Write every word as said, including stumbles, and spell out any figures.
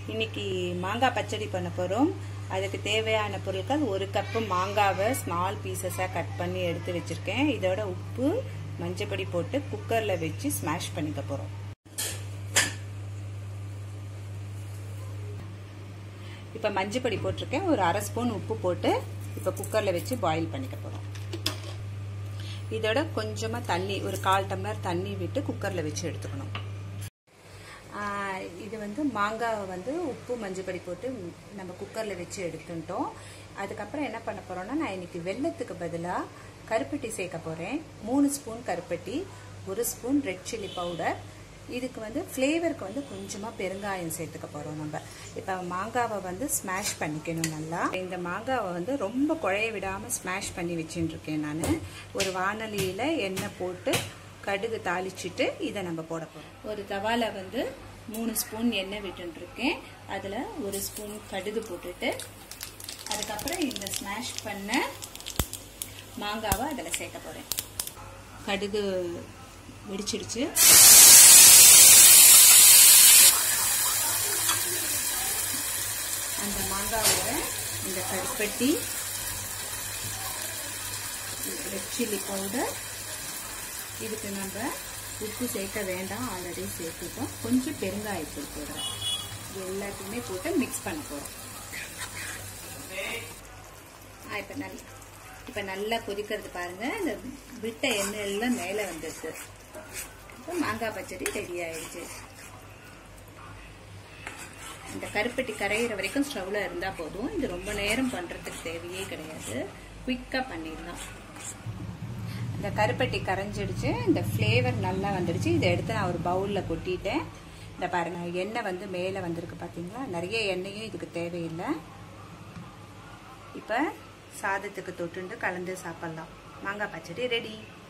இன்னைக்கு மாங்காய் பச்சடி பண்ண போறோம். அதுக்கு தேவையான பொருட்கள் ஒரு கப் மாங்காவை ஸ்மால் பீசஸா கட் பண்ணி எடுத்து வச்சிருக்கேன். இதோட உப்பு மஞ்சள் பொடி போட்டு குக்கர்ல வச்சு ஸ்மாஷ் பண்ணிக்க போறோம். இப்ப மஞ்சள் பொடி போட்டிருக்கேன். ஒரு அரை ஸ்பூன் உப்பு போட்டு இப்ப குக்கர்ல வச்சு பாயில் பண்ணிக்க போறோம். இதோட கொஞ்சமா தண்ணி, ஒரு கால் டம்ளர் தண்ணி விட்டு குக்கர்ல வச்சு எடுத்துக்கணும். இது வந்து மாங்காவை வந்து உப்பு மஞ்சள் பொடி போட்டு நம்ம குக்கர்ல வச்சு எடுத்துட்டோம். அதுக்கப்புறம் என்ன பண்ண போறோம்னா, நான் இன்னைக்கு வெல்லத்துக்கு பதிலாக கருப்பட்டி சேர்க்க போறேன். மூணு ஸ்பூன் கருப்பட்டி, ஒரு ஸ்பூன் ரெட் சில்லி பவுடர். இதுக்கு வந்து ஃப்ளேவருக்கு வந்து கொஞ்சமா பெருங்காயம் சேர்த்துக்க போறோம். நம்ம இப்ப மாங்காவை வந்து ஸ்மாஷ் பண்ணிக்கணும் நல்லா. இந்த மாங்காவை வந்து ரொம்ப குழைய விடாம ஸ்மாஷ் பண்ணி வச்சுட்டு இருக்கேன் நான். ஒரு வானலியில எண்ணெய் போட்டு கடுகு தாளிச்சிட்டு இதை நம்ம போட போறோம். ஒரு தவால வந்து மூணு ஸ்பூன் எண்ணெய் விட்டு இருக்கேன். அதுல ஒரு ஸ்பூன் கடுகு போட்டுட்டு அதுக்கப்புறம் இந்த ஸ்மாஷ் பண்ண மாங்காவை அதுல சேர்க்க போறேன். கடுகு வெடிச்சிடுச்சு. அந்த மாங்காவோட இந்த கருப்பட்டி, ரெட் சில்லி பவுடர், இதுக்கு நம்ம உப்பு சேர்க்க வேண்டாம், ஆல்ரெடி சேர்த்துட்டோம். கொஞ்சம் பெருங்காயத்தூள் போடுறோம். இது எல்லாத்தையுமே போட்டு மிக்ஸ் பண்ண போறோம். இப்ப நல்லா இப்ப நல்லா கொதிக்கிறது பாருங்க. இந்த விட்ட எண்ணெய் எல்லாம் மேல வந்துருக்கு. இப்ப மாங்காய் பச்சடி ரெடி ஆயிடுச்சு. இந்த கருப்பட்டி கரையிற வரைக்கும் ஸ்டவ்ல இருந்தா போதும். இது ரொம்ப நேரம் பண்றதுக்கு தேவையே கிடையாது. குயிக்கா பண்ணிடலாம். இந்த கருப்பட்டி கரைஞ்சிடுச்சு. இந்த ஃப்ளேவர் நல்லா வந்துடுச்சு. இதை எடுத்து நான் ஒரு பவுல்ல கொட்டிட்டேன். இந்த பாருங்க, எண்ணெய் வந்து மேல வந்திருக்கு பாத்தீங்களா. நிறைய எண்ணெயும் இதுக்கு தேவையில்லை. இப்ப சாதத்துக்கு தொட்டுண்டு கலந்து சாப்பிடலாம். மாங்காய் பச்சடி ரெடி.